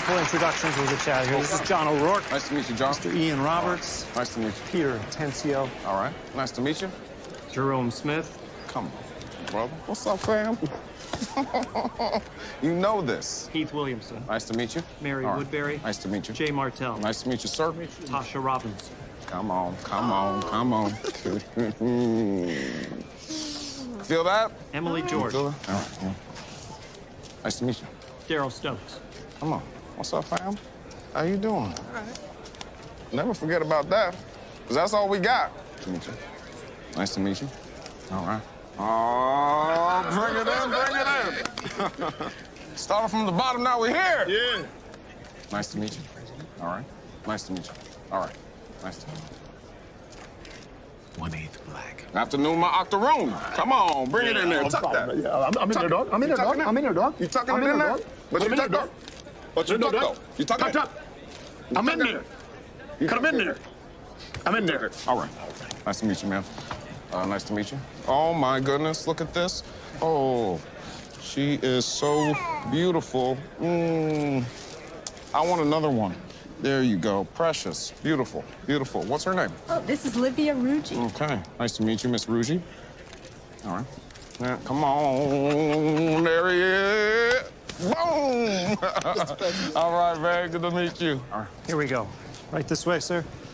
couple introductions with the chat here. This is John O'Rourke. Nice to meet you, John. Mr. Ian Roberts. Nice to meet you. Peter Tencio. All right. Nice to meet you. Jerome Smith. Come on, brother. What's up, fam? You know this. Keith Williamson. Nice to meet you. Mary Woodbury. Nice to meet you. Jay Martell. Nice to meet you, sir. Tasha Robinson. Come on, come on, come on. Feel that? Emily George. Feel that? All right. Yeah. Nice to meet you. Daryl Stokes. Come on. What's up, fam? How you doing? All right. Never forget about that, because that's all we got. Nice to meet you. Nice to meet you. All right. Oh, bring it in, bring it in. Started from the bottom, now we're here. Yeah. Nice to meet you. All right. Nice to meet you. All right. Nice to meet you. 1/8 black. Afternoon, my octoroon. Come on, bring it in there. Tuck that. Yeah, I'm in there, dog. I'm in there, dog. I'm in there, dog. You tucking I'm it in there? dog. But you tuck though. But you tuck though. You tuck it. I'm in there. Come in there. I'm in there. All right. Nice to meet you, man. Nice to meet you. Oh, my goodness. Look at this. Oh, she is so beautiful. I want another one. There you go. Precious. Beautiful. Beautiful. What's her name? Oh, this is Livia Ruggi. Okay. Nice to meet you, Miss Ruggi. All right. Yeah, come on. There he is. Boom! All right, very good to meet you. All right. Here we go. Right this way, sir.